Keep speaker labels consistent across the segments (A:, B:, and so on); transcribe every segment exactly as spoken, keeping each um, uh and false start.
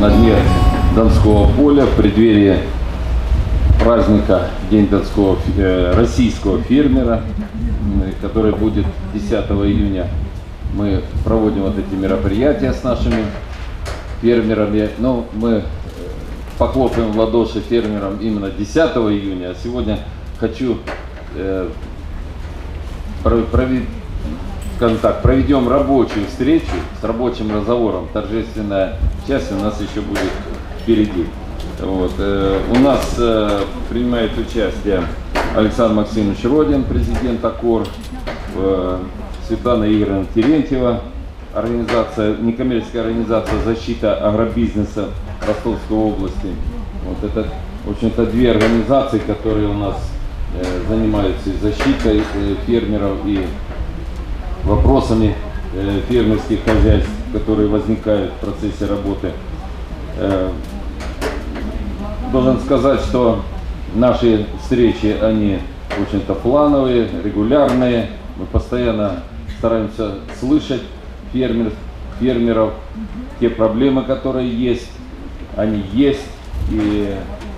A: на дне Донского поля в преддверии праздника День Донского э, российского фермера, который будет десятого июня. Мы проводим вот эти мероприятия с нашими фермерами. Ну, мы похлопаем в ладоши фермерам именно десятого июня. А сегодня хочу э, провести, скажем так, проведем рабочую встречу с рабочим разговором. Торжественная часть у нас еще будет впереди. Вот. Э, у нас э, принимает участие Александр Максимович Родин, президент АКОР, э, Светлана Игоревна Терентьева, организация, некоммерческая организация защита агробизнеса Ростовской области. Вот это, в общем-то, две организации, которые у нас э, занимаются защитой э, фермеров и вопросами э, фермерских хозяйств, которые возникают в процессе работы. Э, должен сказать, что наши встречи, они, в общем-то, плановые, регулярные. Мы постоянно стараемся слышать фермер, фермеров, те проблемы, которые есть, они есть. И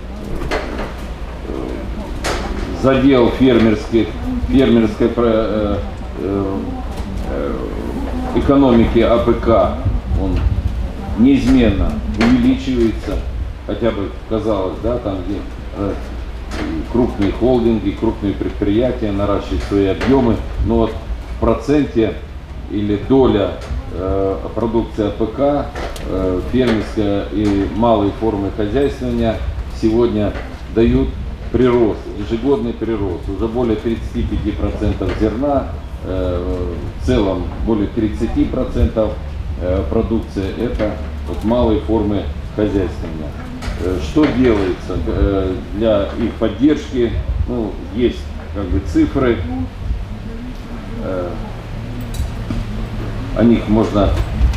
A: задел фермерских, фермерской э, э, экономики АПК, он неизменно увеличивается, хотя бы казалось, да, там где э, крупные холдинги, крупные предприятия наращивают свои объемы, но вот в проценте или доля э, продукции АПК, э, фермерская и малые формы хозяйствования сегодня дают прирост, ежегодный прирост, уже более тридцати пяти процентов зерна, э, в целом более тридцати процентов э, продукции это вот малые формы хозяйствования. Что делается для их поддержки? Ну, есть как бы цифры, о них можно,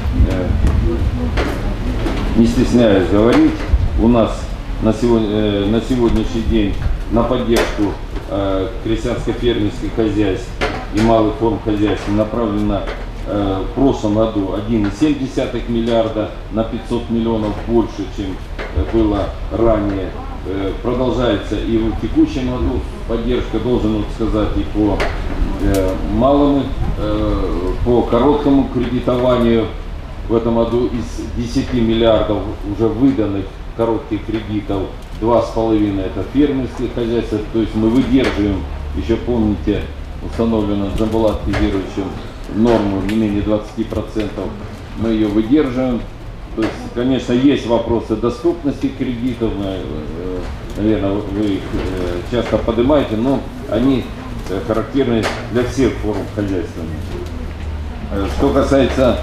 A: не стесняясь, говорить. У нас на, сегодня, на сегодняшний день на поддержку крестьянско-фермерских хозяйств и малых форм хозяйства направлено в прошлом году один и семь десятых миллиарда, на пятьсот миллионов больше, чем было ранее. Продолжается и в текущем году поддержка, должен сказать, и по малому, по короткому кредитованию. В этом году из десяти миллиардов уже выданных коротких кредитов два с половиной это фермерские хозяйства. То есть мы выдерживаем, еще помните, установлено Джамбулат Кизировичем норму не менее двадцати процентов, мы ее выдерживаем. То есть, конечно, есть вопросы доступности кредитов, наверное, вы их часто поднимаете, но они характерны для всех форм хозяйствования. Что касается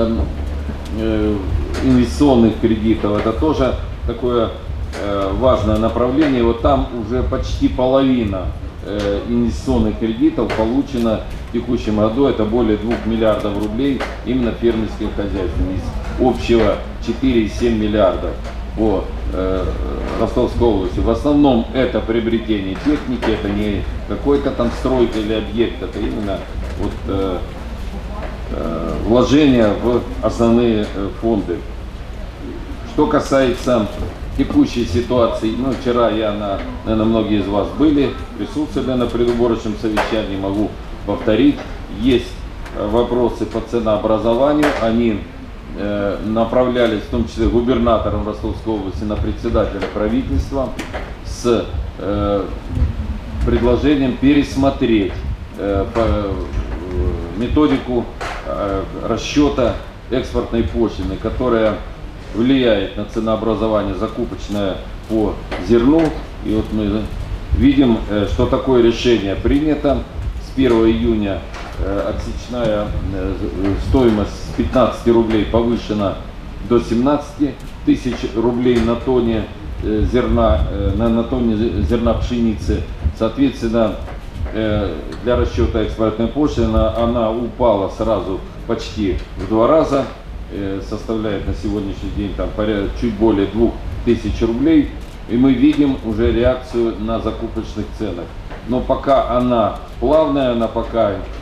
A: инвестиционных кредитов, это тоже такое важное направление. Вот там уже почти половина инвестиционных кредитов получено в текущем году, это более двух миллиардов рублей именно фермерским хозяйствам, из общего четыре и семь миллиардов по э, Ростовской области. В основном это приобретение техники, это не какой-то там стройка или объект, это именно вот, э, э, вложения в основные э, фонды. Что касается текущей ситуации, ну, вчера я, на, наверное, многие из вас были, присутствовали на предуборочном совещании, могу повторить, есть вопросы по ценообразованию, они э, направлялись, в том числе губернатором Ростовской области, на председателя правительства с э, предложением пересмотреть э, по, э, методику э, расчета экспортной пошлины, которая влияет на ценообразование закупочное по зерну. И вот мы видим, что такое решение принято. С первого июня отсечная стоимость с пятнадцати рублей повышена до семнадцати тысяч рублей на тонне зерна, на, на тонне зерна пшеницы. Соответственно, для расчета экспортной пошлины она упала сразу почти в два раза. Составляет на сегодняшний день там порядка чуть более двух тысяч рублей, и мы видим уже реакцию на закупочных ценах. Но пока она плавная, она пока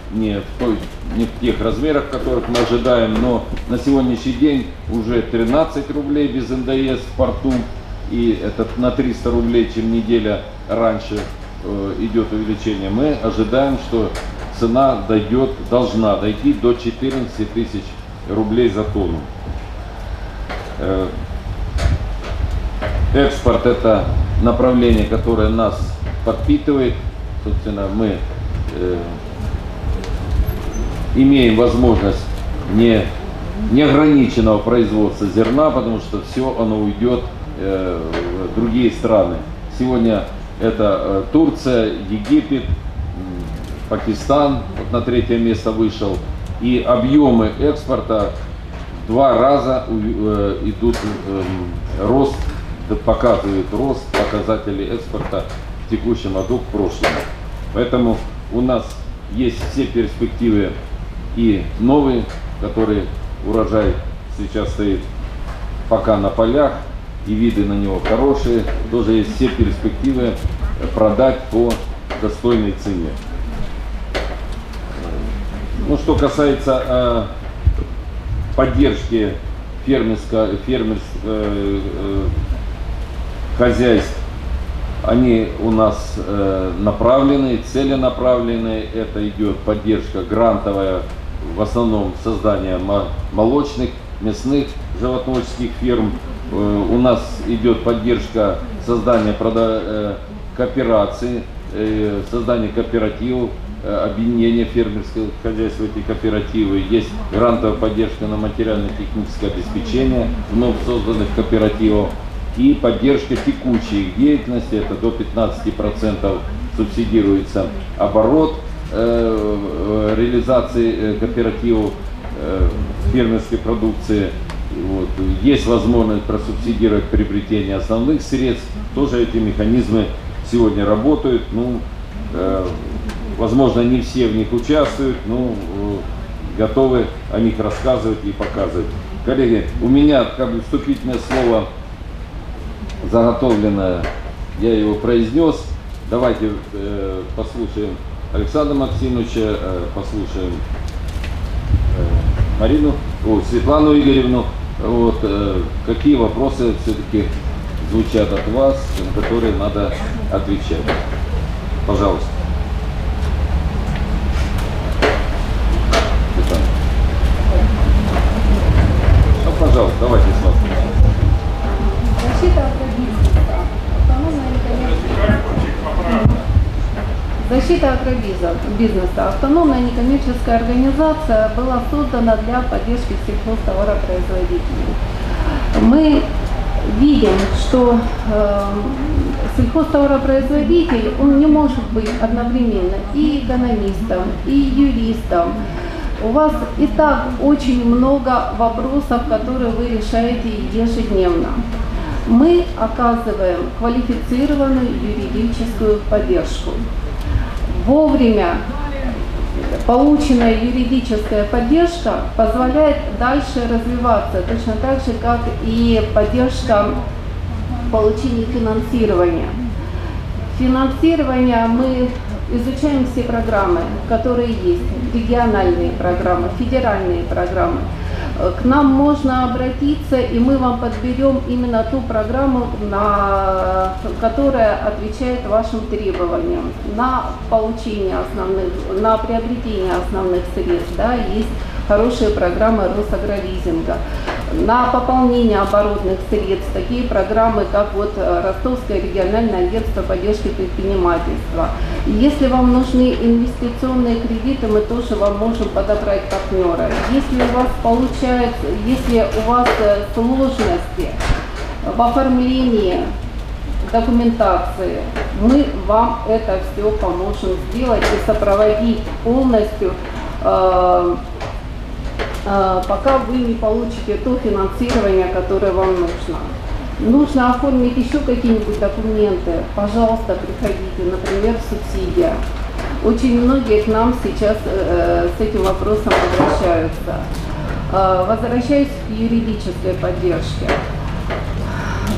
A: не в, той, не в тех размерах, которых мы ожидаем, но на сегодняшний день уже тринадцать рублей без эн дэ эс в порту, и это на триста рублей, чем неделя раньше э, идет увеличение. Мы ожидаем, что цена дойдет, должна дойти до четырнадцати тысяч рублей за тонну. Э, экспорт — это направление, которое нас подпитывает. Собственно, мы э, имеем возможность не, неограниченного производства зерна, потому что все оно уйдет э, в другие страны. Сегодня это э, Турция, Египет, Пакистан вот на третье место вышел. И объемы экспорта в два раза э, идут, э, рост, показывает рост показателей экспорта в текущем году к прошлому. Поэтому у нас есть все перспективы и новые, которые урожай сейчас стоит пока на полях, и виды на него хорошие, тоже есть все перспективы продать по достойной цене. Ну, что касается э, поддержки фермерско, фермерских э, э, хозяйств, они у нас э, направлены, целенаправленные. Это идет поддержка грантовая, в основном создание молочных, мясных животноводческих ферм. Э, у нас идет поддержка создания прода, э, кооперации, э, создания кооперативов, э, объединения фермерских хозяйств в эти кооперативы. Есть грантовая поддержка на материально-техническое обеспечение вновь созданных кооперативов. И поддержка текущей деятельности, это до пятнадцати процентов субсидируется оборот э, реализации кооперативов э, фермерской продукции. Вот. Есть возможность просубсидировать приобретение основных средств. Тоже эти механизмы сегодня работают. Ну, э, возможно, не все в них участвуют, но э, готовы о них рассказывать и показывать. Коллеги, у меня как бы вступительное слово заготовленное, я его произнес. Давайте э, послушаем Александра Максимовича, э, послушаем э, Марину, о, Светлану Игоревну. Вот, э, какие вопросы все-таки звучат от вас, на которые надо отвечать. Пожалуйста. Светлана. Ну, пожалуйста, давайте с вас.
B: Защита от рабизма. Защита от рабизма бизнеса. Автономная некоммерческая организация была создана для поддержки сельхозтоваропроизводителей. Мы видим, что э, сельхозтоваропроизводитель, он не может быть одновременно и экономистом, и юристом. У вас и так очень много вопросов, которые вы решаете ежедневно. Мы оказываем квалифицированную юридическую поддержку. Вовремя полученная юридическая поддержка позволяет дальше развиваться, точно так же, как и поддержка в получении финансирования. Финансирование мы изучаем все программы, которые есть, региональные программы, федеральные программы. К нам можно обратиться, и мы вам подберем именно ту программу, на, которая отвечает вашим требованиям на получение основных, на приобретение основных средств. Да, есть хорошие программы Росагролизинга. На пополнение оборотных средств такие программы, как вот Ростовское региональное агентство поддержки предпринимательства. Если вам нужны инвестиционные кредиты, мы тоже вам можем подобрать партнера. Если у вас получается, если у вас сложности в оформлении документации, мы вам это все поможем сделать и сопроводить полностью, э, э, пока вы не получите то финансирование, которое вам нужно. Нужно оформить еще какие-нибудь документы, пожалуйста, приходите, например, субсидия. Очень многие к нам сейчас э, с этим вопросом обращаются. Э, возвращаясь к юридической поддержке.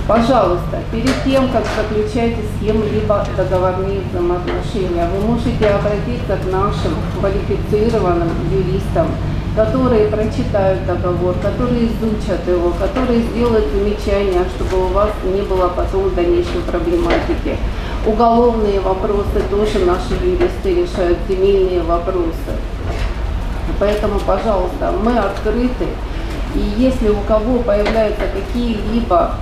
B: Пожалуйста, перед тем, как заключаете с кем-либо договорные взаимоотношения, вы можете обратиться к нашим квалифицированным юристам, которые прочитают договор, которые изучат его, которые сделают замечания, чтобы у вас не было потом дальнейшей проблематики. Уголовные вопросы тоже наши юристы решают, земельные вопросы. Поэтому, пожалуйста, мы открыты. И если у кого появляются какие-либо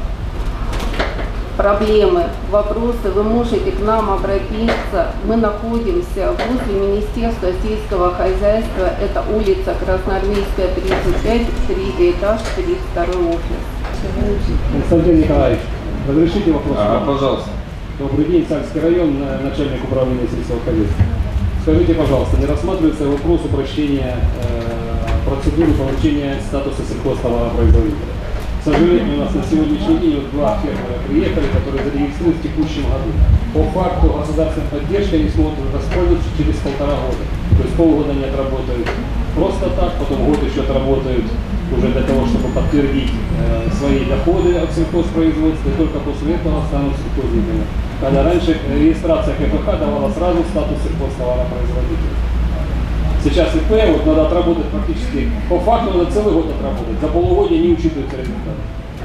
B: проблемы, вопросы, вы можете к нам обратиться. Мы находимся возле Министерства сельского хозяйства. Это улица Красноармейская, тридцать пять, третий этаж, тридцать второй офис.
C: Константин Николаевич, разрешите вопрос?
A: Ага, пожалуйста.
C: Добрый день, Сальский район, начальник управления сельского хозяйства. Скажите, пожалуйста, не рассматривается вопрос упрощения э, процедуры получения статуса сельхозтоваропроизводителя? К сожалению, у нас на сегодняшний день вот два фермера приехали, которые зарегистрированы в текущем году. По факту государственной поддержки они смогут воспользоваться через полтора года. То есть полгода не отработают просто так, потом год еще отработают уже для того, чтобы подтвердить э, свои доходы от сельхозпроизводства, и только после этого станут сельхозниками. Когда раньше регистрация КПХ давала сразу статус сельхозтоваропроизводителя. Сейчас ИП вот надо отработать практически, по факту надо целый год отработать, за полугодие не учитываются результаты.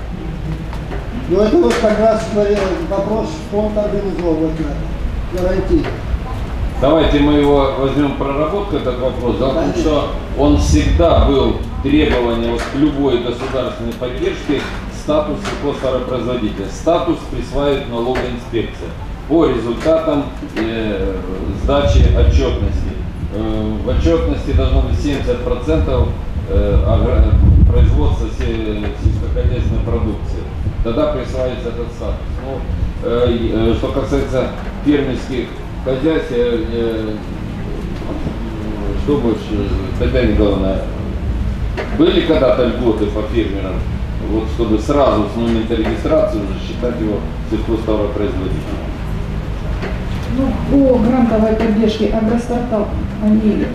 D: Ну это вот как раз вопрос, фонд организовывать надо, гарантии.
A: Давайте мы его возьмем проработку, этот вопрос, да, потому что он всегда был требование вот к любой государственной поддержке статус сельхозтоваропроизводителя. Статус присваивает налоговая инспекция по результатам э, сдачи отчетности. В отчетности должно быть семьдесят процентов производства сельскохозяйственной продукции. Тогда присваивается этот статус. Ну, что касается фермерских хозяйств, что больше, Татьяна Николаевна, были когда-то льготы по фермерам, вот, чтобы сразу с момента регистрации уже считать его сельхозтоваропроизводителем?
E: Ну, по грантовой поддержке Агростартап они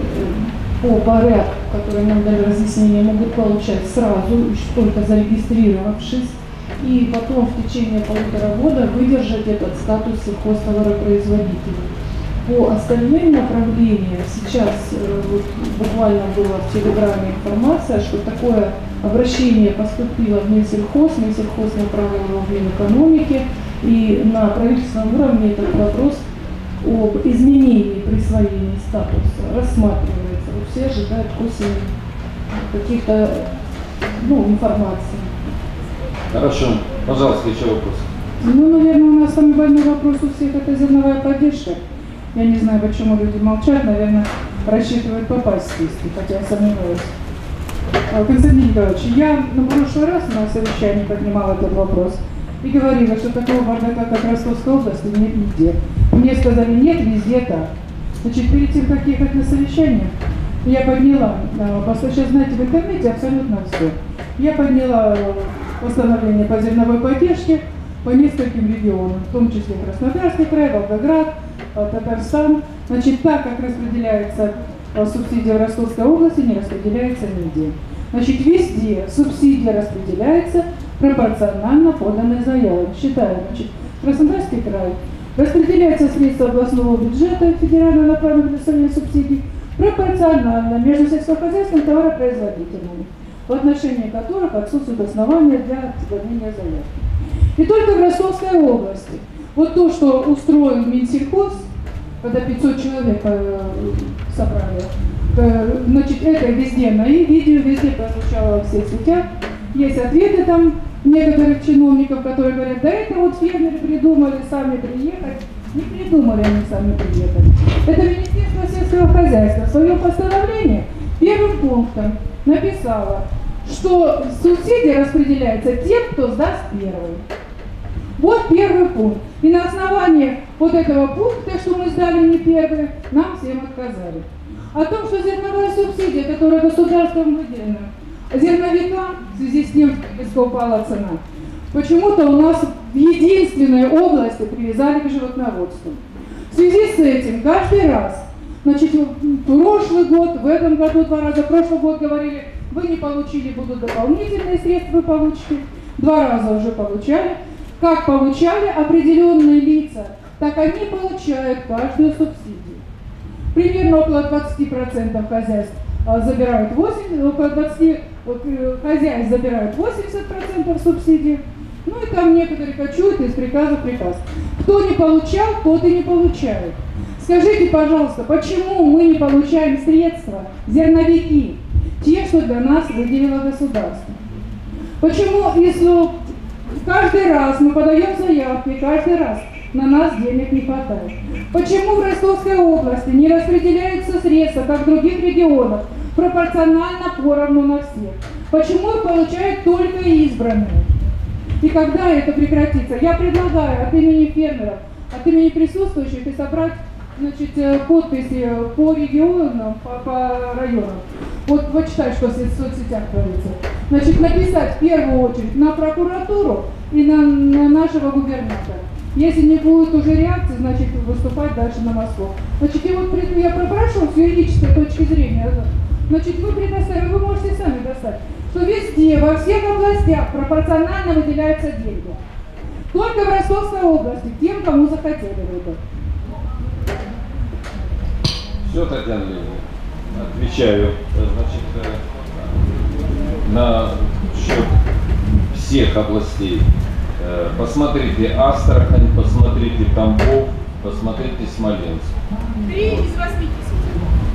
E: по порядку, который нам дали разъяснение, могут получать сразу, только зарегистрировавшись, и потом в течение полутора года выдержать этот статус сельхозтоваропроизводителя. По остальным направлениям сейчас вот, буквально была в Телеграме информация, что такое обращение поступило в Минсельхоз, Минсельхоз направлено в Минэкономики, и на правительственном уровне этот вопрос об изменении присвоения статуса рассматривается. Вот все ожидают к осени каких-то ну, информации.
A: Хорошо. Пожалуйста, еще вопрос.
E: Ну, наверное, у нас самый больной вопрос у всех — это зерновая поддержка. Я не знаю, почему люди молчат, наверное, рассчитывают попасть в списки, хотя я сомневаюсь. Константин Николаевич, я на прошлый раз на совещании поднимала этот вопрос и говорила, что такого бардака, как Ростовской области, нет нигде. Мне сказали, нет, везде так. Значит, перед тем, как ехать на совещание, я подняла, просто сейчас, знаете, в интернете абсолютно все. Я подняла постановление по зерновой поддержке по нескольким регионам, в том числе Краснодарский край, Волгоград, Татарстан. Значит, так как распределяется субсидия в Ростовской области, не распределяется нигде. Значит, везде субсидия распределяется пропорционально поданной заявке. Считаю, значит, Краснодарский край распределяется средства областного бюджета федерально направленных предоставления субсидий пропорционально между сельскохозяйственными товаропроизводителями, в отношении которых отсутствуют основания для подания заявки. И только в Ростовской области вот то, что устроил Минсельхоз, когда пятьсот человек собрали, значит, это везде на видео, везде прозвучало во всех сетях. Есть ответы там некоторых чиновников, которые говорят, да это вот фермеры придумали сами приехать. Не придумали они сами приехать. Это Министерство сельского хозяйства в своем постановлении первым пунктом написало, что субсидия распределяется тем, кто сдаст первый. Вот первый пункт. И на основании вот этого пункта, что мы сдали не первый, нам всем отказали. О том, что зерновая субсидия, которая государством выделена зерновикам, в связи с тем, что резко упала цена, почему-то у нас в единственной области привязали к животноводству. В связи с этим каждый раз, значит, прошлый год, в этом году два раза, прошлый год говорили, вы не получили, будут дополнительные средства, вы получите, два раза уже получали. Как получали определенные лица, так они получают каждую субсидию. Примерно около двадцати процентов хозяйств забирают восемьдесят, около двадцати хозяйств забирают восемьдесят процентов субсидий. Ну и там некоторые кочуют из приказа в приказ. Кто не получал, тот и не получает. Скажите, пожалуйста, почему мы не получаем средства, зерновики, те, что для нас выделило государство? Почему, если каждый раз мы подаем заявки, каждый раз на нас денег не хватает? Почему в Ростовской области не распределяются средства, как в других регионах, пропорционально поровну на всех? Почему их получают только избранные? И когда это прекратится? Я предлагаю от имени фермеров, от имени присутствующих и собрать, значит, подписи по регионам, по, по районам. Вот почитай, что в соцсетях творится. Значит, написать в первую очередь на прокуратуру и на, на нашего губернатора. Если не будет уже реакции, значит, выступать дальше на Москву. Значит, и вот я попрошу с юридической точки зрения, значит, вы предоставите, вы можете сами достать, что везде, во всех областях пропорционально выделяются деньги. Только в Ростовской области, тем, кому захотели выбор.
A: Все, Татьяна Леонидовна, отвечаю, значит, на счет всех областей. Посмотрите Астрахань, посмотрите Тамбов, посмотрите Смоленск.
E: Три из восьмидесяти.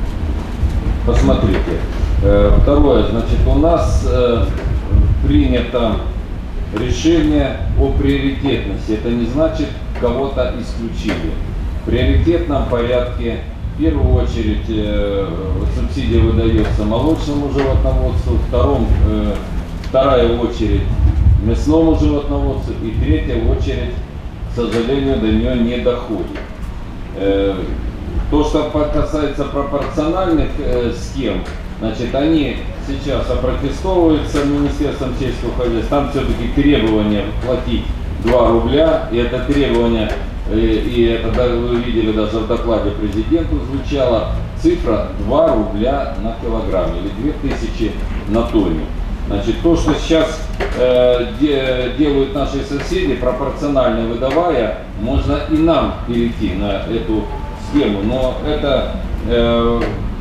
A: Посмотрите. Второе, значит, у нас принято решение о приоритетности. Это не значит, кого-то исключили. В приоритетном порядке в первую очередь субсидия выдается молочному животноводству, втором, вторая очередь мясному животноводству и третья очередь, к сожалению, до нее не доходит. То, что касается пропорциональных схем, значит, они сейчас опротестовываются Министерством сельского хозяйства. Там все-таки требование платить два рубля, и это требование, и это вы видели даже в докладе президенту звучало, цифра два рубля на килограмм или две тысячи на тонну. Значит, то, что сейчас э, де, делают наши соседи, пропорционально выдавая, можно и нам перейти на эту схему, но это э,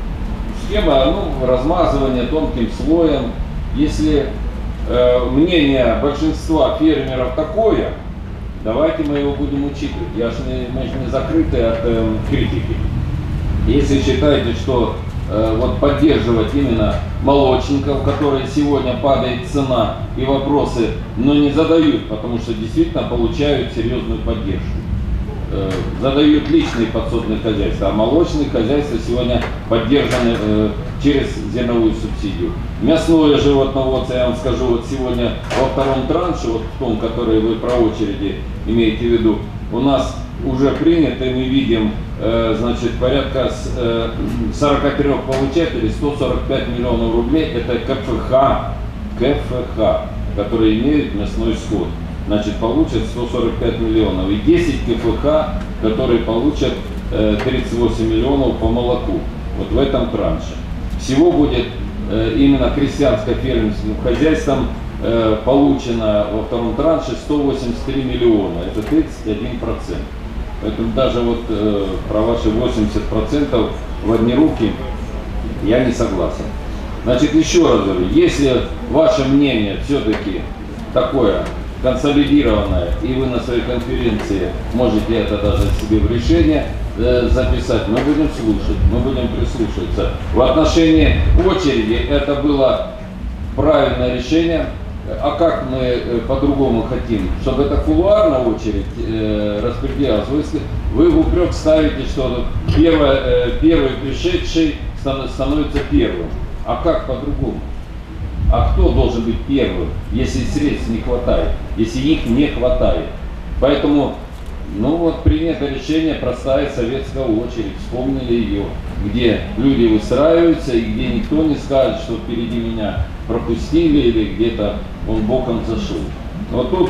A: схема, ну, размазывания тонким слоем. Если э, мнение большинства фермеров такое, давайте мы его будем учитывать. Я ж не, мы же не закрыты от э, критики. Если считаете, что э, вот поддерживать именно молочников, которые сегодня падает цена, и вопросы, но не задают, потому что действительно получают серьезную поддержку. Э, задают личные подсобные хозяйства, а молочные хозяйства сегодня поддержаны э, через зерновую субсидию. Мясное животноводство, я вам скажу, вот сегодня во втором транше, вот в том, который вы про очереди имеете в виду, у нас уже принято, мы видим, э, значит, порядка э, сорока трёх получателей, сто сорок пять миллионов рублей, это КФХ, КФХ, которые имеют мясной скот. Значит, получат сто сорок пять миллионов. И десять КФХ, которые получат э, тридцать восемь миллионов по молоку. Вот в этом транше. Всего будет э, именно крестьянско-фермерским хозяйствам э, получено во втором транше сто восемьдесят три миллиона. Это тридцать один процент. Поэтому даже вот э, про ваши восемьдесят процентов в одни руки я не согласен. Значит, еще раз говорю, если ваше мнение все-таки такое консолидированное, и вы на своей конференции можете это даже себе в решение э, записать, мы будем слушать, мы будем прислушиваться. В отношении очереди это было правильное решение. А как мы э, по-другому хотим? Чтобы это кулуарно очередь э, распределялась. Вы, вы в упрек ставите, что первое, э, первый пришедший становится первым. А как по-другому? А кто должен быть первым, если средств не хватает, если их не хватает? Поэтому, ну вот, принято решение, простая советская очередь, вспомнили ее, где люди выстраиваются и где никто не скажет, что впереди меня пропустили или где-то он боком зашел. Вот тут,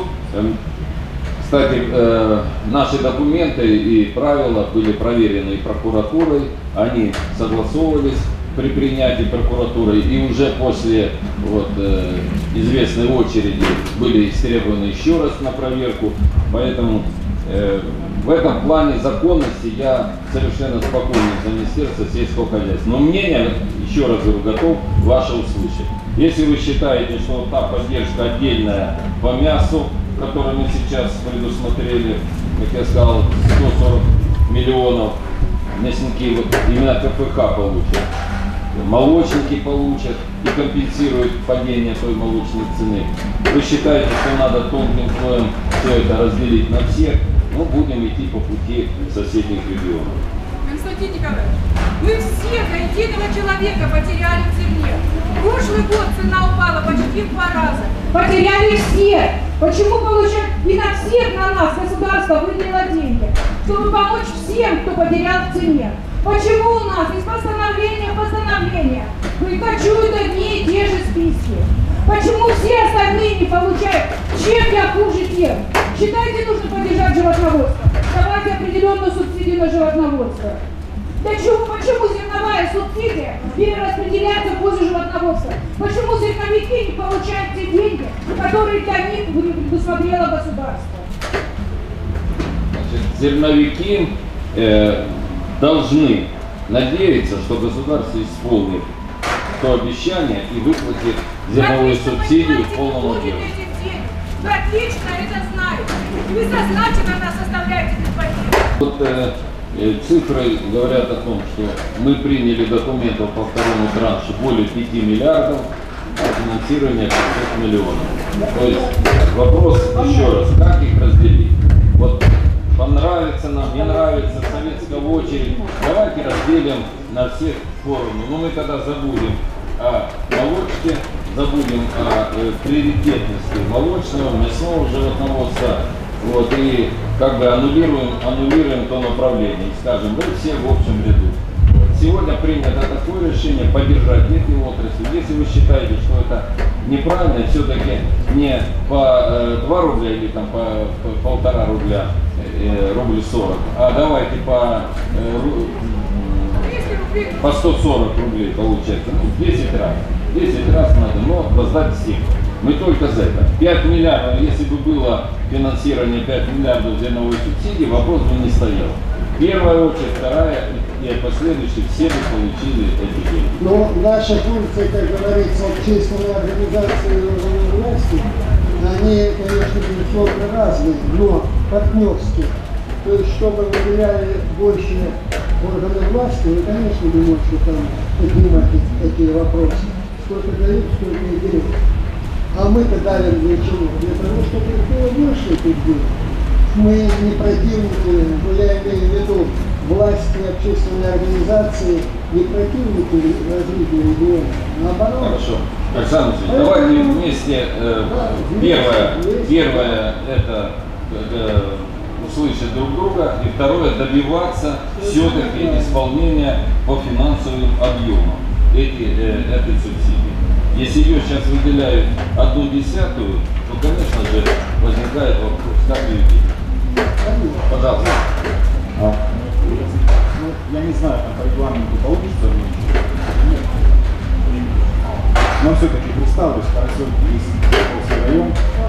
A: кстати, наши документы и правила были проверены и прокуратурой, они согласовывались при принятии прокуратуры, и уже после вот, э, известной очереди были истребованы еще раз на проверку. Поэтому э, в этом плане законности я совершенно спокойно за Министерство сельского хозяйства. Но мнение, еще раз говорю, готов ваше услышать. Если вы считаете, что вот та поддержка отдельная по мясу, которую мы сейчас предусмотрели, как я сказал, сто сорок миллионов, мясники вот именно ка пэ ха получат, молочники получат и компенсируют падение той молочной цены. Вы считаете, что надо тонким слоем все это разделить на всех, ну будем идти по пути соседних регионов.
F: Константин Николаевич, мы все до единого человека потеряли в зерне. Прошлый год цена упала почти в два раза.
E: Потеряли все. Почему получать и на всех на нас государство выделило деньги, чтобы помочь всем, кто потерял в цене? Почему у нас из постановления в постановление выкачивают одни и те же списки? Почему все остальные не получают? Чем я хуже тех? Считаете, нужно поддержать животноводство? Давайте определенную субсидию на животноводство. Для чего, почему зерновая субсидия перераспределяется в пользу животноводства? Почему зерновики не получают те деньги, которые для них предусмотрело государство?
A: Значит, зерновики э, должны надеяться, что государство исполнит то обещание и выплатит зерновую субсидию в полном объеме.
F: Вы отлично это знаете. Вы сознательно нас оставляете без поддержки.
A: Вот э, э, цифры говорят о том, что мы приняли документов по второму траншу более пяти миллиардов, а финансирование пятьсот миллионов. То есть вопрос еще раз, как их разделить? Вот понравится нам, не нравится, советская очередь, давайте разделим на всех поровну. Но мы тогда забудем о молочке, забудем о э, приоритетности молочного, мясного животноводства, вот, и как бы аннулируем, аннулируем то направление, и скажем, вы все в общем ряду. Сегодня принято такое решение поддержать эти отрасли. Если вы считаете, что это неправильно, все-таки не по э, два рубля или там по, по полтора рубля, э, рубль сорок, а давайте по э, ру, по сто сорок рублей получается, ну, десять раз. десять раз надо, но раздать всем. Мы только за это. пять миллиардов, если бы было финансирование пять миллиардов зерновой субсидии, вопрос бы не стоял. Первая очередь, вторая и последующие все бы получили эти деньги.
D: Но наша функция, как говорится, общественной организации и органов власти, они, конечно, безусловно разные, но партнерские. То есть, чтобы выделяли больше органы власти, вы, конечно, не можете там поднимать такие вопросы. Сколько дают, сколько не берут. А мы-то дали для чего? Для того, чтобы их было больше этих денег. Мы не противники, я имею в виду власти, общественные организации, не противники развития региона. Наоборот.
A: Хорошо. Александр Васильевич, давайте вместе, э,
D: да,
A: первое,
D: вместе.
A: первое это э, услышать друг друга, и второе добиваться все-таки исполнения по финансовым объемам эти, э, этой субсидии. Если ее сейчас выделяют одну десятую, то, конечно же, возникает вопрос, как ее делать. Пожалуйста.
G: А, ну, я не знаю, там по регламенту получится или нет. Но все-таки представлюсь, Карасёв район.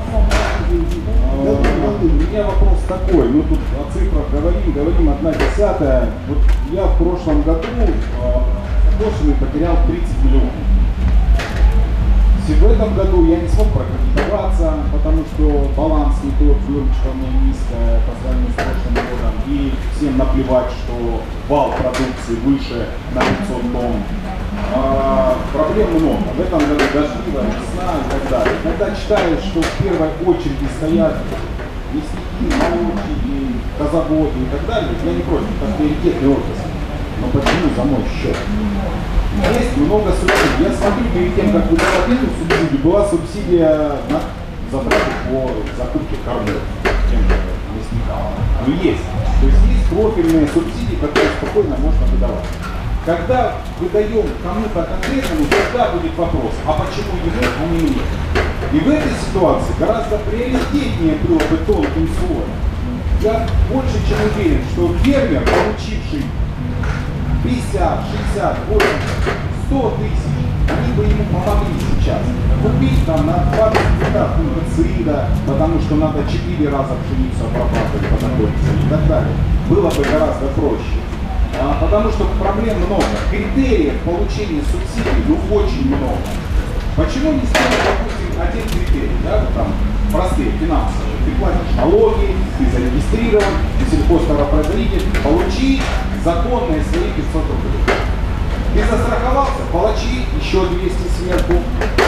G: У меня вопрос такой, мы тут о цифрах говорим, говорим одна десятая. Вот я в прошлом году пошлины потерял тридцать миллионов. В этом году я не смог прокредитоваться, потому что баланс не тот, выручка у меня низкая по сравнению с прошлым годом. И всем наплевать, что вал продукции выше на пятьсот тонн. А, проблем много. В этом году дождливая весна и так далее. Когда читаешь, что в первой очереди стоят мясники, молочники, козаводы и так далее, я не против, это приоритетный отрасль. Но почему за мой счет? Есть много субсидий. Я смотрю, перед тем, как выдавать эту субсидию, была субсидия на затраты по закупке кормов тем же мясникам. Но есть. То есть есть профильные субсидии, которые спокойно можно выдавать. Когда выдаем кому-то конкретному, тогда будет вопрос, а почему ему, а не мне? И в этой ситуации гораздо приоритетнее было бы тонким слоем. Я больше чем уверен, что фермер, получивший пятьдесят, шестьдесят, восемьдесят, сто тысяч, они бы ему помогли сейчас. Купить там на двадцать гектар фунгицида, потому что надо четыре раза пшеницу обрабатывать, подготовиться и так далее. Было бы гораздо проще. А, потому что проблем много. Критериев получения субсидий ну очень много. Почему не сделать, допустим, один критерий, да, вот там простые финансовые. Ты платишь налоги, ты зарегистрирован, ты сельхозтоваропроизводитель, получи законные свои пятьсот рублей. Ты застраховался, получи еще двести сверху.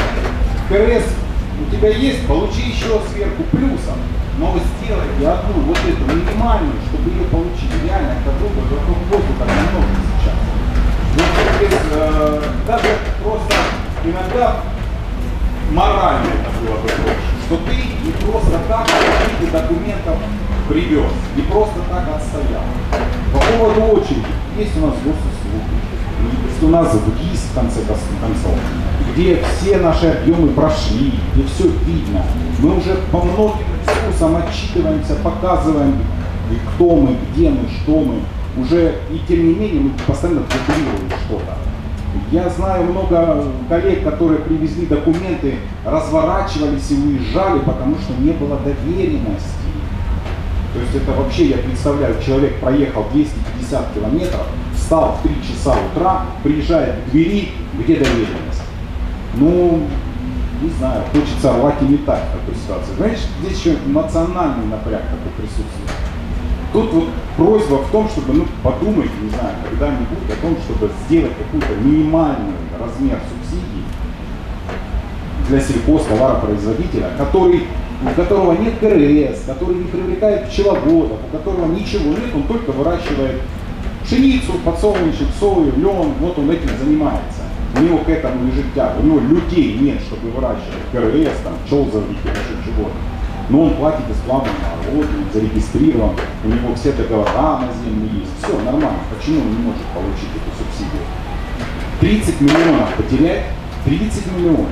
G: КРС у тебя есть, получи еще сверху плюсом. Но вы сделайте одну вот эту минимальную, чтобы ее получить. Реально, это было бы вокруг воздуха намного сейчас. Вот без, э, даже просто иногда морально это было бы проще. Что ты не просто так какие-то документов привез, не просто так отстоял. По поводу очереди. Есть у нас госуслуги, есть у нас ВГИС в конце концов, где все наши объемы прошли, где все видно. Мы уже по многим ресурсам отчитываемся, показываем, кто мы, где мы, что мы. Уже и тем не менее мы постоянно дублируем что-то. Я знаю много коллег, которые привезли документы, разворачивались и уезжали, потому что не было доверенности. То есть это вообще, я представляю, человек проехал двести пятьдесят километров, встал в три часа утра, приезжает к двери, где доверенность? Ну, не знаю, хочется рвать и метать в такой ситуации. Знаешь, здесь еще национальный напряг такой присутствует. Тут вот просьба в том, чтобы ну, подумать, не знаю, когда-нибудь о том, чтобы сделать какой-то минимальный размер субсидий для сельхозтоваропроизводителя, который, у которого нет КРС, который не привлекает пчеловодов, у которого ничего нет, он только выращивает пшеницу, подсолнечник, сою, лен, вот он этим занимается. У него к этому лежит тяга, у него людей нет, чтобы выращивать КРС, там, пчел заводить и наших животных. Но он платит бесплатно налоги, он зарегистрирован, у него все договора на землю есть, все нормально. Почему он не может получить эту субсидию? тридцать миллионов потерять, тридцать миллионов.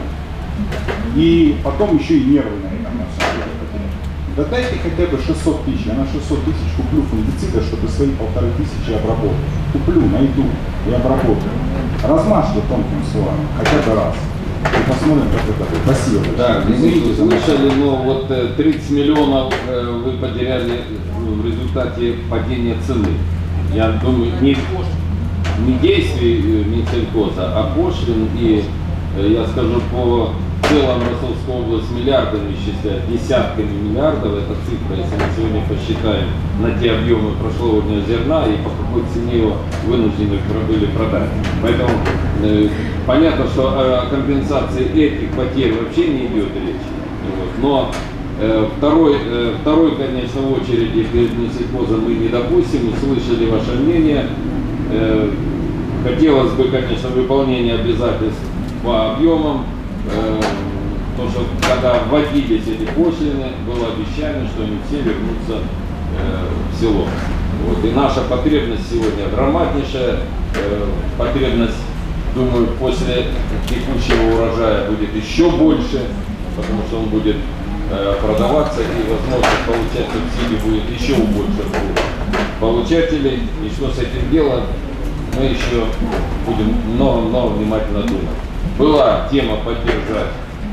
G: И потом еще и нервы на этом на самом деле потерять. Да дайте хотя бы шестьсот тысяч, я на шестьсот тысяч куплю фунгицида, чтобы свои полторы тысячи обработать. Куплю, найду и обработаю. Размажьте тонким слоем, хотя бы раз. И посмотрим, как это будет. Спасибо.
A: Да, извините, слышали, но вот тридцать миллионов вы потеряли в результате падения цены. Я думаю, не, не действий Минсельхоза, а пошлин. И я скажу, по целом Ростовская область миллиардами исчисляет, десятками миллиардов. Это цифра, если мы сегодня посчитаем на те объемы прошлогоднего зерна и по какой цене его вынуждены были продать. Поэтому э, понятно, что о компенсации этих потерь вообще не идет речь. Вот. Но э, второй, э, второй, конечно, в очереди перед Минсельхозом мы не допустим. Услышали ваше мнение. Э, хотелось бы, конечно, выполнение обязательств по объемам. Потому что когда вводились эти пошлины, было обещание, что они все вернутся э, в село. Вот. И наша потребность сегодня драматнейшая. Э, потребность, думаю, после текущего урожая будет еще больше, потому что он будет э, продаваться и возможность получать субсидии будет еще больше получателей. И что с этим делать, мы еще будем много-много внимательно думать. Была тема поддержать,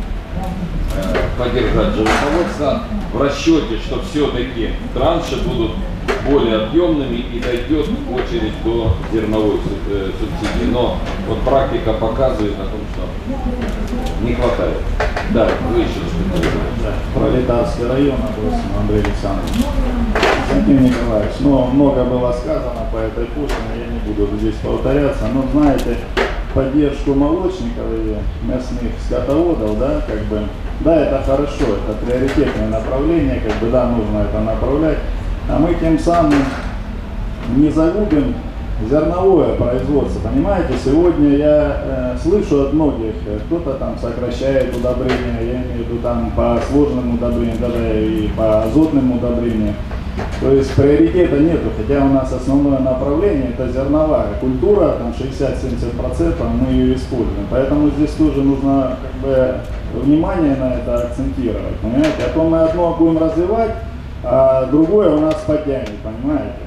A: э, поддержать животноводство в расчете, что все-таки транши будут более объемными и дойдет очередь до зерновой э, субсидии. Но вот практика показывает о том, что не хватает. Да, вы еще что-то.
H: Да, Пролетарский район, Андрей Александрович. Константин Николаевич, ну, много было сказано по этой пошлине, я не буду здесь повторяться, но знаете, поддержку молочников и мясных скотоводов, да, как бы, да, это хорошо, это приоритетное направление, как бы, да, нужно это направлять, а мы тем самым не загубим зерновое производство, понимаете, сегодня я э, слышу от многих, кто-то там сокращает удобрения, я имею в виду там по сложным удобрениям, даже и по азотным удобрениям. То есть приоритета нету, хотя у нас основное направление это зерновая культура, там шестьдесят-семьдесят процентов мы ее используем. Поэтому здесь тоже нужно как бы внимание на это акцентировать, понимаете? А то мы одно будем развивать, а другое у нас потянет, понимаете?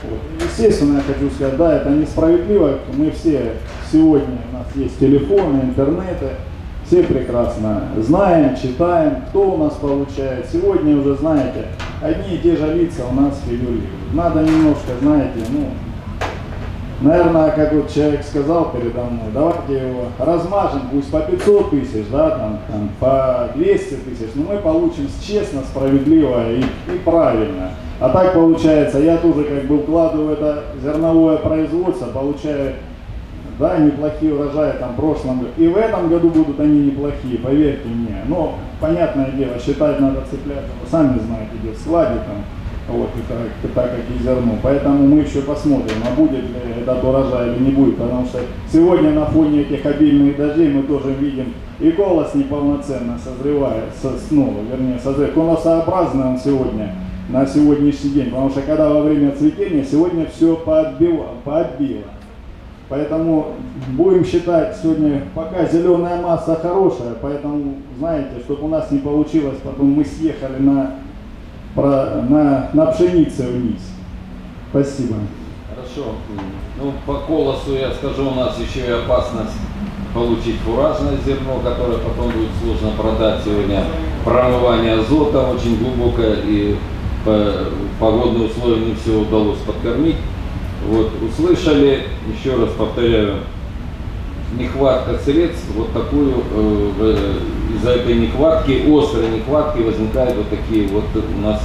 H: Вот. Естественно, я хочу сказать, да, это несправедливо. Мы все сегодня, у нас есть телефоны, интернеты, все прекрасно знаем, читаем, кто у нас получает. Сегодня уже, знаете, одни и те же лица у нас фигурируют. Надо немножко, знаете, ну, наверное, как вот человек сказал передо мной, давайте его размажем, пусть по пятьсот тысяч, да, там, там, по двести тысяч, но мы получим честно, справедливо и, и правильно. А так получается, я тоже как бы вкладываю в это зерновое производство, получаю, да, неплохие урожаи там в прошлом году. И в этом году будут они неплохие, поверьте мне. Но, понятное дело, считать надо цепляться, вы сами знаете, где в складе там, вот, и так, так как и зерно. Поэтому мы еще посмотрим, а будет ли этот урожай или не будет. Потому что сегодня на фоне этих обильных дождей мы тоже видим, и колос неполноценно созревает, со, ну, вернее, созревает. Конусообразный он сегодня, на сегодняшний день. Потому что когда во время цветения, сегодня все поотбило, поотбило. Поэтому будем считать сегодня, пока зеленая масса хорошая, поэтому, знаете, чтобы у нас не получилось, потом мы съехали на, про, на, на пшенице вниз. Спасибо.
A: Хорошо. Ну, по колосу я скажу, у нас еще и опасность получить фуражное зерно, которое потом будет сложно продать сегодня. Промывание азота очень глубокое, и по погодные условия не все удалось подкормить. Вот, услышали, еще раз повторяю, нехватка средств, вот такую, э, из-за этой нехватки, острой нехватки возникают вот такие вот у нас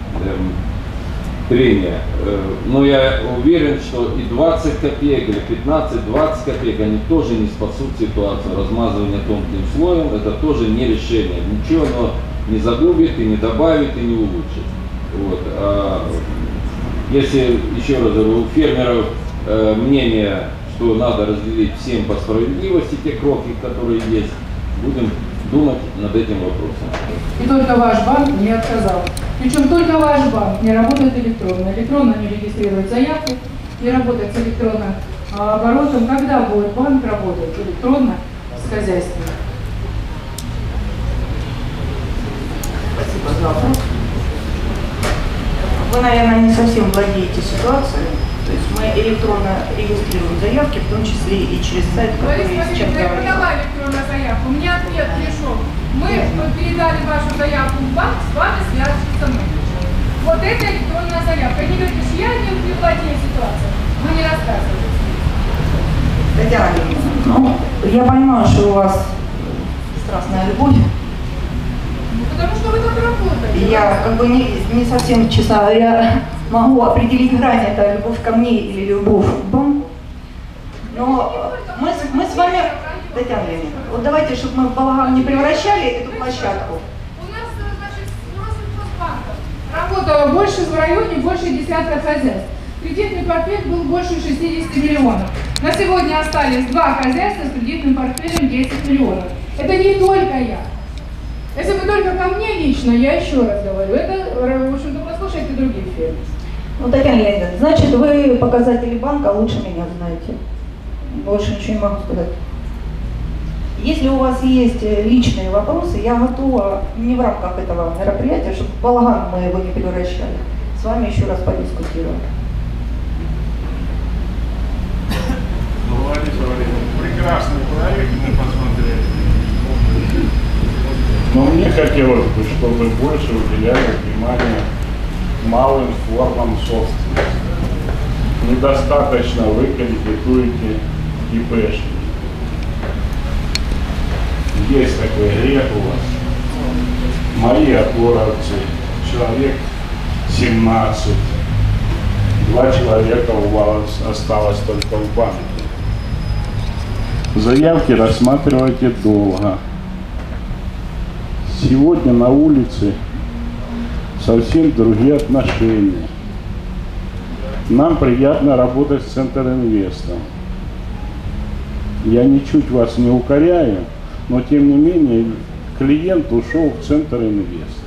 A: э, трения. Э, но я уверен, что и двадцать копеек, или пятнадцать-двадцать копеек, они тоже не спасут ситуацию. Размазывание тонким слоем, это тоже не решение. Ничего оно не загубит, и не добавит, и не улучшит. Вот. А, если, еще раз говорю, у фермеров э, мнение, что надо разделить всем по справедливости те крохи, которые есть, будем думать над этим вопросом.
E: И только ваш банк не отказал. Причем только ваш банк не работает электронно. Электронно не регистрирует заявку, не работает с электронным оборотом. Когда будет банк работать электронно с хозяйством?
I: Спасибо за вопрос. Вы, наверное, не совсем владеете ситуацией. То есть мы электронно регистрируем заявки, в том числе и через сайт, который сейчас
F: я
I: говорил.
F: подала электронную заявку, мне ответ пришел. Мы передали вашу заявку в банк, с вами свяжутся мы. Вот это электронная заявка. Не говоришь, я не владею ситуацией. Вы не рассказываете.
I: Татьяна Леонидовна, ну, я понимаю, что у вас страстная любовь.
F: Потому что вы тут работаете.
I: Я как бы не, не совсем, честно говоря, могу определить грань, это любовь ко мне или любовь к банку. Но мы, мы с вами, Татьяна Леонидовна, вот давайте, чтобы мы в балаган не превращали эту площадку.
F: У нас, значит, Россельхозбанк
E: Работало больше в районе, больше десятка хозяйств. Кредитный портфель был больше шестидесяти миллионов. На сегодня остались два хозяйства с кредитным портфелем десять миллионов. Это не только я. Если вы только ко мне лично, я еще раз говорю, это, в общем-то, послушайте других фирм.
I: Ну, Татьяна Леонидовна, значит, вы показатели банка лучше меня знаете. Больше ничего не могу сказать. Если у вас есть личные вопросы, я готова не в рамках этого мероприятия, чтобы в балаган мы его не превращали, с вами еще раз подискутировать.
J: Ну, Лариса Валерьевна, прекрасный проект мы посмотрели. Но мне хотелось бы, чтобы больше уделяли внимание малым формам собственности. Недостаточно вы кредитуете ИПшники. Есть такой грех у вас. Мои опоровцы, человек семнадцать. Два человека у вас осталось только в банке. Заявки рассматривайте долго. Сегодня на улице совсем другие отношения. Нам приятно работать с Центринвестом. Я ничуть вас не укоряю, но тем не менее клиент ушел в Центринвест.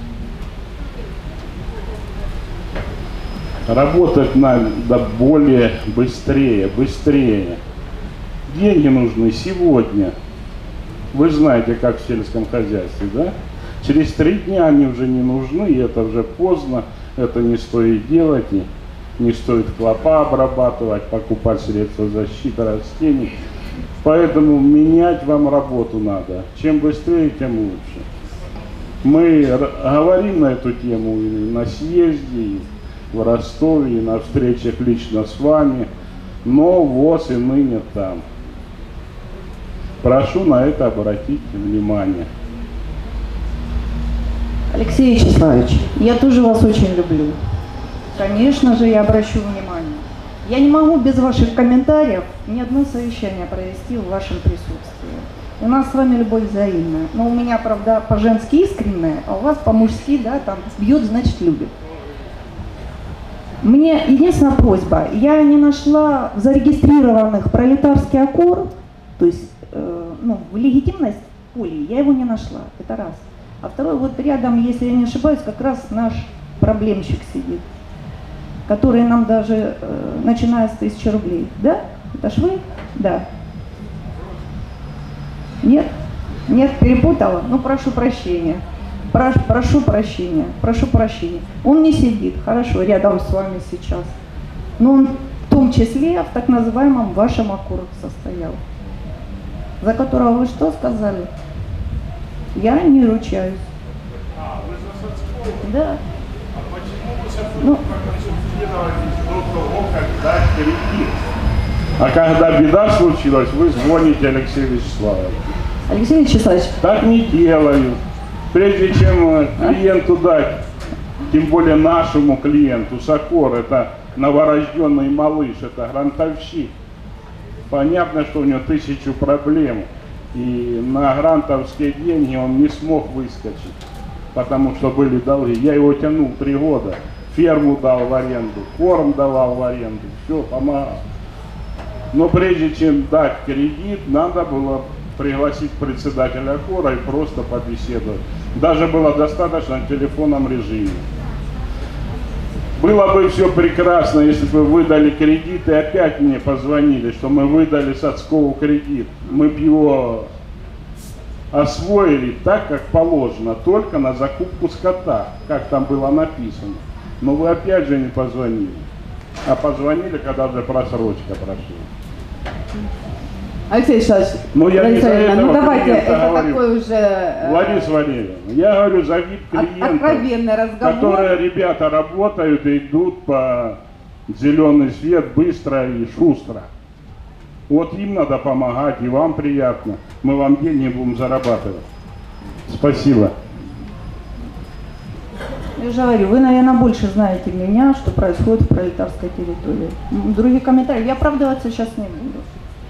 J: Работать надо более быстрее, быстрее. Деньги нужны сегодня. Вы знаете, как в сельском хозяйстве, да? Через три дня они уже не нужны, и это уже поздно, это не стоит делать. И не стоит клопа обрабатывать, покупать средства защиты растений. Поэтому менять вам работу надо. Чем быстрее, тем лучше. Мы говорим на эту тему и на съезде, и в Ростове, и на встречах лично с вами, но ВОЗ и ныне там. Прошу на это обратить внимание.
I: Алексей Вячеславович, я тоже вас очень люблю. Конечно же, я обращу внимание. Я не могу без ваших комментариев ни одно совещание провести в вашем присутствии. У нас с вами любовь взаимная. Но у меня, правда, по-женски искренняя, а у вас по-мужски, да, там, бьет, значит, любит. Мне единственная просьба. Я не нашла в зарегистрированных пролетарский аккорд, то есть, э, ну, в легитимность поле, я его не нашла. Это раз. А второй, вот рядом, если я не ошибаюсь, как раз наш проблемщик сидит, который нам даже, э, начиная с тысячи рублей. Да? Это ж вы? Да. Нет? Нет, перепутала? Ну, прошу прощения. Прош, прошу прощения, прошу прощения. Он не сидит, хорошо, рядом с вами сейчас. Но он в том числе в так называемом вашем аккорде состоял. За которого вы что сказали? Я не ручаюсь.
J: А, вы за соцком?
I: Да.
J: А почему вы со
I: Ну,
J: до того, как дать кредит? А когда беда случилась, вы звоните Алексею Вячеславовичу.
I: Алексей Вячеславович.
J: Так не делают. Прежде чем клиенту дать, тем более нашему клиенту, Сокор, это новорожденный малыш, это грантовщик. Понятно, что у него тысячу проблем. И на грантовские деньги он не смог выскочить, потому что были долги. Я его тянул три года. Ферму дал в аренду, корм давал в аренду, все, помогал. Но прежде чем дать кредит, надо было пригласить председателя хора и просто побеседовать. Даже было достаточно в телефонном режиме. Было бы все прекрасно, если бы вы выдали кредит и опять мне позвонили, что мы выдали Соцкову кредит. Мы бы его освоили так, как положено, только на закупку скота, как там было написано. Но вы опять же не позвонили. А позвонили, когда уже просрочка прошла.
B: Алексей Вячеславович,
J: Ну, я не за
B: Валерьевна, ну
J: этого
B: давайте,
J: клиента
B: это
J: говорю.
B: такой уже э,
J: Лариса Валерьевна, я говорю за вид
B: от-
J: клиентов,
B: откровенный разговор.
J: которые ребята работают и идут по зеленый свет быстро и шустро. Вот им надо помогать, и вам приятно. Мы вам деньги будем зарабатывать. Спасибо.
I: Я же говорю, вы, наверное, больше знаете меня, что происходит в пролетарской территории. М, Других комментариев я оправдываться сейчас не буду.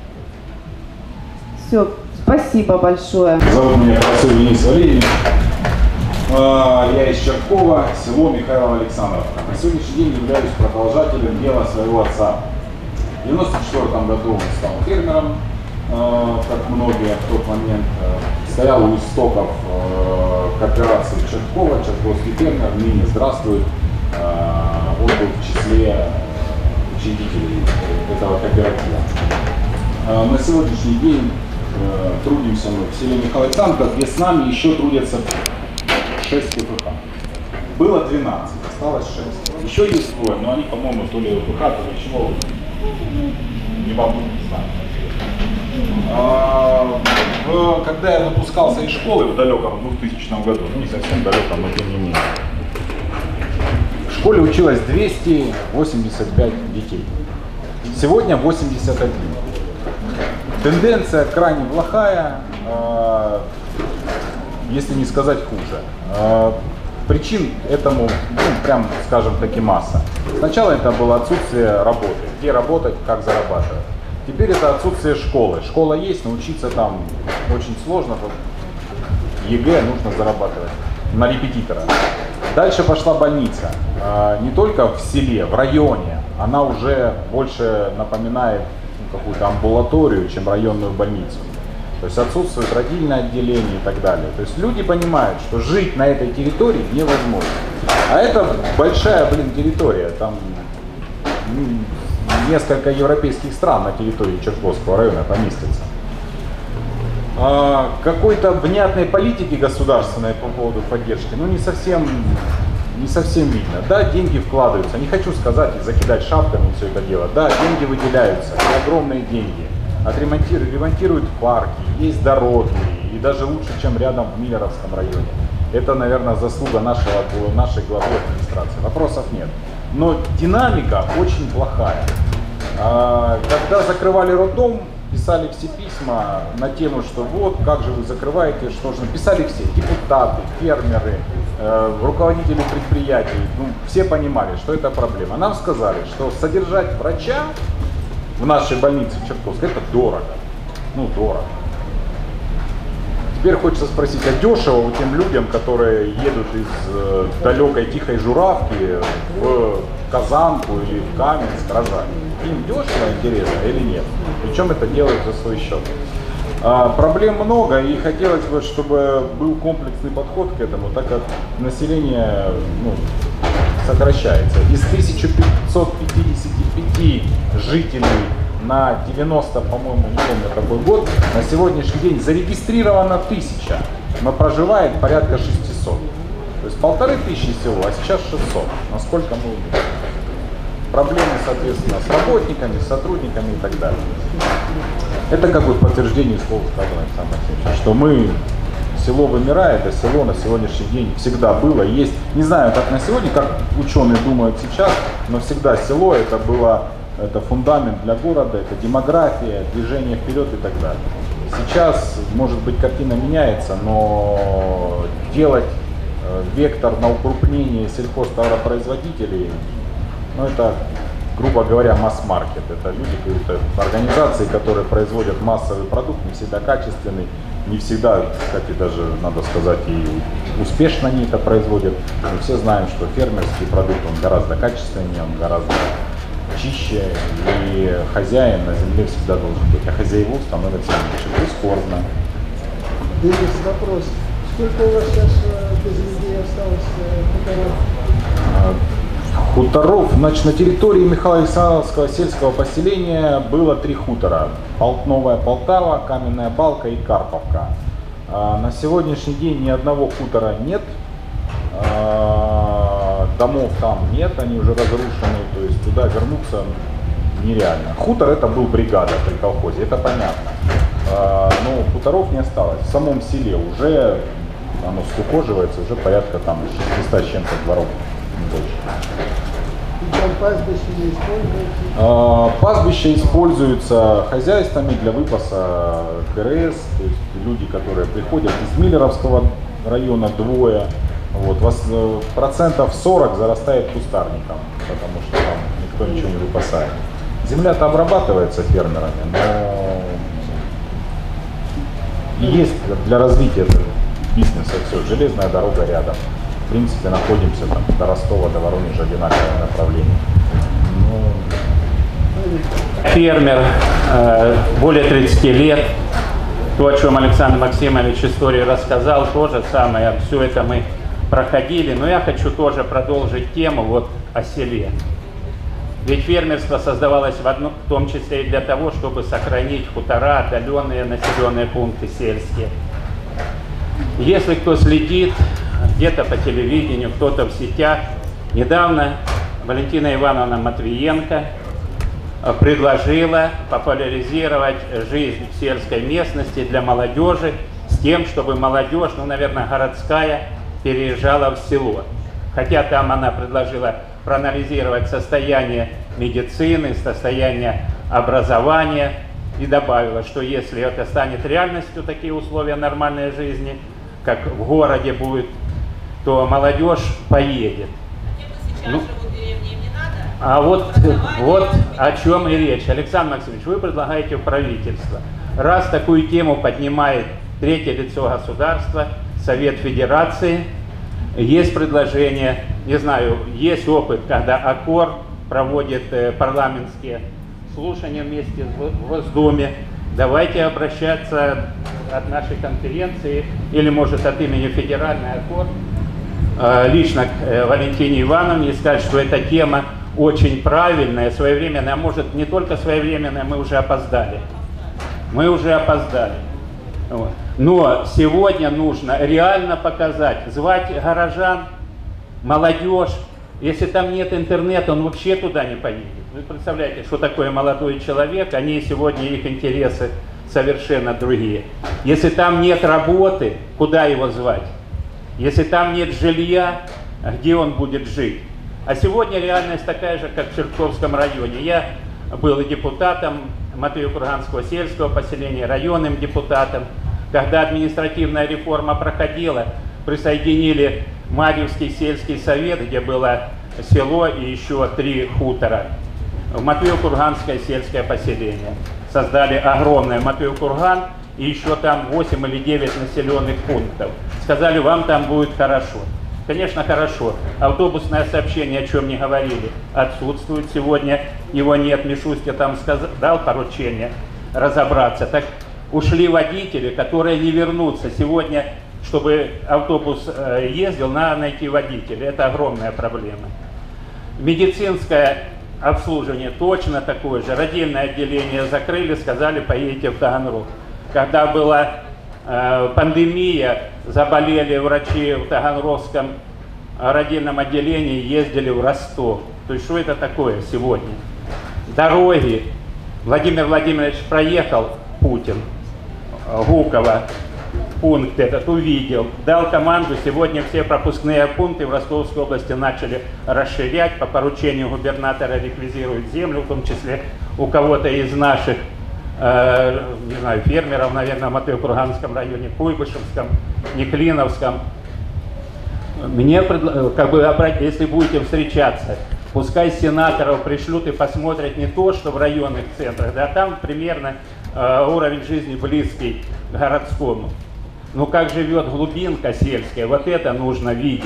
B: Все, спасибо большое.
K: Зовут меня Красов Денис Валерьевич. А, Я из Черткова, село Михайлова Александровка. На сегодняшний день являюсь продолжателем дела своего отца. В девяносто четвёртом году он стал фермером, а, как многие в тот момент. а, Стоял у истоков а, кооперации Черткова, Чертковский фермер, ныне здравствует. А, Он был в числе учредителей этого кооператива. А, На сегодняшний день э, трудимся мы в селе Михайлова Александровка, где с нами еще трудятся шесть КПХ. Было двенадцать, осталось шесть. Еще есть двое, но они, по-моему, то ли КПХ, то ли чего, не могу, не знаю. А, в- когда я выпускался из школы в далеком двухтысячном году, ну не совсем далеком, но тем не менее, в школе училось двести восемьдесят пять детей. Сегодня восемьдесят один. Тенденция крайне плохая, э, если не сказать хуже. Э, причин этому, ну, прям скажем таки, масса. Сначала это было отсутствие работы, где работать, как зарабатывать. Теперь это отсутствие школы. Школа есть, но учиться там очень сложно. ЕГЭ нужно зарабатывать на репетитора. Дальше пошла больница. Э, не только в селе, в районе. Она уже больше напоминает какую-то амбулаторию, чем районную больницу. То есть отсутствует родильное отделение и так далее. То есть люди понимают, что жить на этой территории невозможно. А это большая, блин, территория. Там ну, несколько европейских стран на территории Чертковского района поместятся. А, какой-то внятной политики государственной по поводу поддержки, ну не совсем не совсем видно. Да, деньги вкладываются, не хочу сказать и закидать шапками все это дело. Да, деньги выделяются, и огромные деньги. Отремонтируют, ремонтируют парки, есть дороги, и даже лучше, чем рядом в Миллеровском районе. Это, наверное, заслуга нашего, нашей главы администрации. Вопросов нет. Но динамика очень плохая. Когда закрывали роддом, писали все письма на тему, что вот, как же вы закрываете, что же. Писали все, депутаты, фермеры, руководители предприятий. Ну, все понимали, что это проблема. Нам сказали, что содержать врача в нашей больнице в Чертовской это дорого. Ну, дорого. Теперь хочется спросить, а дешево у тем людям, которые едут из э, далекой тихой Журавки в Казанку или в Каменск рожать? Им дешево, интересно или нет? Причем это делают за свой счет. А, проблем много, и хотелось бы, чтобы был комплексный подход к этому, так как население ну, сокращается. Из тысячи пятисот пятидесяти пяти жителей на девяносто, по-моему, не помню какой год, на сегодняшний день зарегистрировано тысяча, но проживает порядка шестисот. То есть полторы тысячи село, а сейчас шестьсот. Насколько мы увидим? Проблемы, соответственно, с работниками, с сотрудниками и так далее. Это как бы подтверждение слова сказано, Александр Максимович, что мы, село вымирает, а село на сегодняшний день всегда было, есть. Не знаю, как на сегодня, как ученые думают сейчас, но всегда село это было, это фундамент для города, это демография, движение вперед и так далее. Сейчас, может быть, картина меняется, но делать э, вектор на укрупнение сельхозтоваропроизводителей, ну это, грубо говоря, масс-маркет. Это люди, это организации, которые производят массовый продукт, не всегда качественный, не всегда, кстати, даже, надо сказать, и успешно они это производят. Мы все знаем, что фермерский продукт, он гораздо качественнее, он гораздо чище, и хозяин на земле всегда должен быть, а хозяеву становится меньше. Бесспорно.
D: Денис, вопрос. Сколько у вас сейчас без людей осталось хуторов?
K: Хуторов, значит, на территории Михайло-Александровского сельского поселения было три хутора. Новая Полтава, Каменная Балка и Карповка. На сегодняшний день ни одного хутора нет. Домов там нет, они уже разрушены, то есть туда вернуться нереально. Хутор это был бригада при колхозе, это понятно. Но хуторов не осталось. В самом селе уже оно скукоживается, уже порядка там шестисот с чем-то дворов.
D: Пастбище не используется?
K: Пастбище используется хозяйствами для выпаса КРС, то есть люди, которые приходят из Миллеровского района, двое. Вот, вас процентов сорок зарастает кустарником, потому что там никто ничего не выпасает. Земля-то обрабатывается фермерами, но есть для развития бизнеса все. Железная дорога рядом. В принципе, находимся там до Ростова, до Воронежа, одинаковое направление. Но...
L: Фермер, э, более тридцати лет. То, о чем Александр Максимович историю рассказал, то же самое. Все это мы проходили, но я хочу тоже продолжить тему вот о селе. Ведь фермерство создавалось в, одно, в том числе и для того, чтобы сохранить хутора, отдаленные населенные пункты сельские. Если кто следит где-то по телевидению, кто-то в сетях, недавно Валентина Ивановна Матвиенко предложила популяризировать жизнь в сельской местности для молодежи с тем, чтобы молодежь, ну, наверное, городская, переезжала в село. Хотя там она предложила проанализировать состояние медицины, состояние образования и добавила, что если это станет реальностью, такие условия нормальной жизни, как в городе будет, то молодежь поедет. Ну, а вот, вот о чем и речь. Александр Максимович, вы предлагаете в правительство. Раз такую тему поднимает третье лицо государства, Совет Федерации, есть предложение, не знаю, есть опыт, когда АКОР проводит э, парламентские слушания вместе в Госдуме. Давайте обращаться от нашей конференции, или может от имени Федеральной АКОР, э, лично к э, Валентине Ивановне и сказать, что эта тема очень правильная, своевременная, а может не только своевременная, мы уже опоздали. Мы уже опоздали. Вот. Но сегодня нужно реально показать, звать горожан, молодежь, если там нет интернета, он вообще туда не поедет. Вы представляете, что такое молодой человек, они сегодня, их интересы совершенно другие. Если там нет работы, куда его звать? Если там нет жилья, где он будет жить? А сегодня реальность такая же, как в Чертковском районе. Я был и депутатом Матвеево-Курганского сельского поселения, районным депутатом. Когда административная реформа проходила, присоединили Марьевский сельский совет, где было село и еще три хутора, в Матвеево-Курганское сельское поселение. Создали огромное Матвеево-Курган и еще там восемь или девять населенных пунктов. Сказали, вам там будет хорошо. Конечно, хорошо. Автобусное сообщение, о чем не говорили, отсутствует сегодня. Его нет. Мишустя там сказал, дал поручение разобраться. Так ушли водители, которые не вернутся. Сегодня, чтобы автобус ездил, надо найти водителя. Это огромная проблема. Медицинское обслуживание точно такое же. Родильное отделение закрыли, сказали, поедете в Таганрог. Когда была э, пандемия, заболели врачи в Таганрогском родильном отделении, ездили в Ростов. То есть что это такое сегодня? Дороги. Владимир Владимирович проехал, Путин, Гуково, пункт этот увидел, дал команду, сегодня все пропускные пункты в Ростовской области начали расширять, по поручению губернатора реквизируют землю, в том числе у кого-то из наших, э, не знаю, фермеров, наверное, в Матвеево-Курганском районе, Куйбышевском, Неклиновском. Мне, как бы, если будете встречаться, пускай сенаторов пришлют и посмотрят не то, что в районных центрах, да, там примерно э, уровень жизни близкий к городскому. Но как живет глубинка сельская, вот это нужно видеть.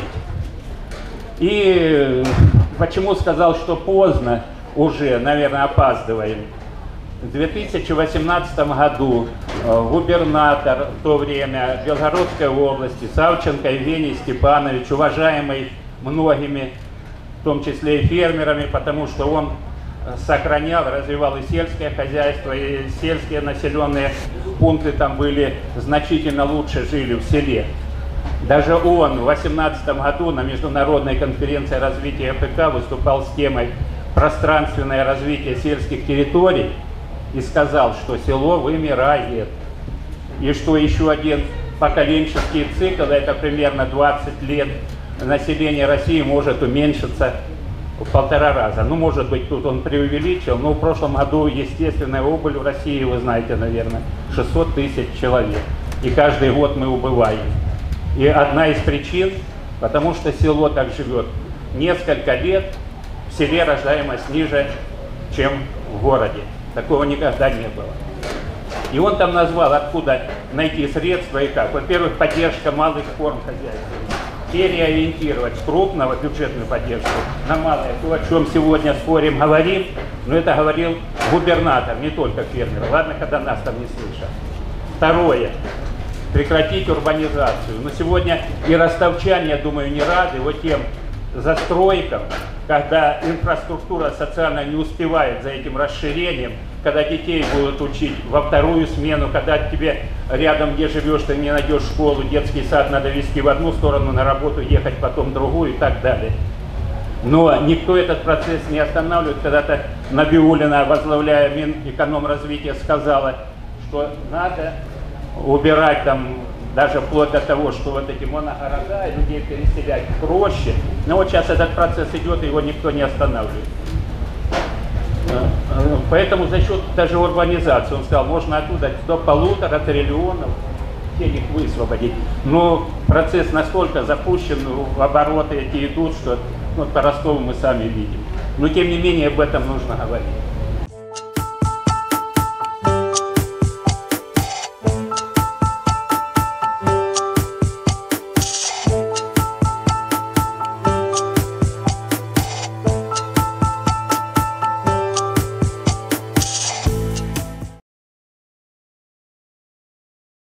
L: И почему сказал, что поздно уже, наверное, опаздываем. В две тысячи восемнадцатом году губернатор в то время Белгородской области Савченко Евгений Степанович, уважаемый многими, в том числе и фермерами, потому что он сохранял, развивал и сельское хозяйство, и сельские населенные пункты там были значительно лучше, жили в селе. Даже он в две тысячи восемнадцатом году на международной конференции развития АПК выступал с темой «Пространственное развитие сельских территорий» и сказал, что село вымирает. И что еще один поколенческий цикл, это примерно двадцать лет, население России может уменьшиться в полтора раза. Ну, может быть, тут он преувеличил, но в прошлом году естественная убыль в России, вы знаете, наверное, шестьсот тысяч человек. И каждый год мы убываем. И одна из причин, потому что село так живет. Несколько лет в селе рождаемость ниже, чем в городе. Такого никогда не было. И он там назвал, откуда найти средства и как. Во-первых, поддержка малых форм хозяйства. Переориентировать с крупного бюджетную поддержку на малое. То, о чем сегодня спорим, говорим, но это говорил губернатор, не только фермер. Ладно, когда нас там не слышат. Второе. Прекратить урбанизацию. Но сегодня и ростовчане, я думаю, не рады вот тем застройкам, когда инфраструктура социально не успевает за этим расширением, когда детей будут учить во вторую смену, когда тебе рядом, где живешь, ты не найдешь школу, детский сад надо везти в одну сторону, на работу ехать потом в другую и так далее. Но никто этот процесс не останавливает. Когда-то Набиуллина, возглавляя Минэкономразвития, сказала, что надо убирать там, даже вплоть до того, что вот эти моногорода, людей переселять проще. Но вот сейчас этот процесс идет, его никто не останавливает. Поэтому за счет даже урбанизации, он сказал, можно оттуда до полутора триллионов денег высвободить. Но процесс настолько запущен, обороты эти идут, что вот по Ростову мы сами видим. Но тем не менее об этом нужно говорить.